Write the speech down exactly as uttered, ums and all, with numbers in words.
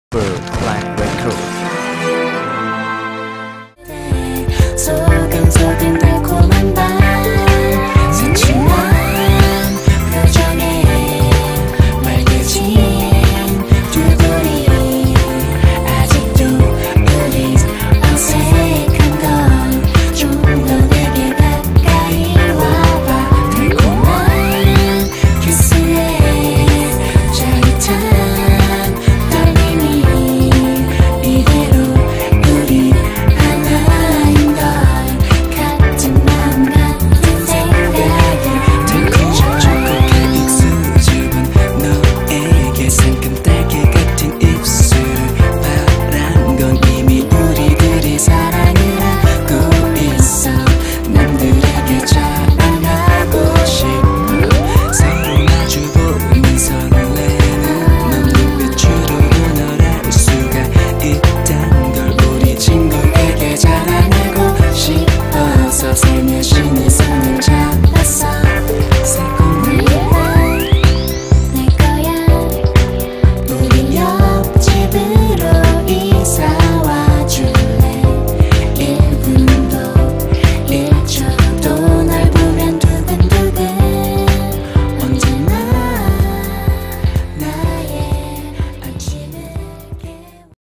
Blank Record. 소근소근 달콤한 밤 새침한 표정에 맑아진 두 돌이 아직도 우리 어색한 건 좀 더 내게 가까이 와봐. 달콤한 키스에 짜릿한 떨림이 이대로 우리 하나인 걸 같은 마음 같은 생각을 달콤 촉촉하게 익숙해진 너에게 상큼 딸기 같은 입술 바란 건 이미 우리들이 사랑을 하고 있어. 남들에게 자랑하고 싶어. 서로 마주보는 설레는 넌 눈빛으로 널 알 수가 있단 걸 우리 친구에게 자랑하고 싶어서 살며시 네 손을 잡았어.